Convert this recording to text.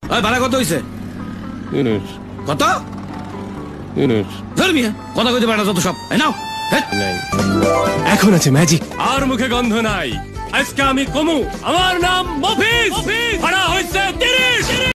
ওই ভাড়া কত হইছে? কত? ধর মিয়া, কথা কইতে পারে না যত সব। এই নাও। এখন আছে ম্যাজিক। আর মুখে গন্ধ নাই। আজকে আমি কমু, আমার নাম মফিজ। ভাড়া হইছে 30।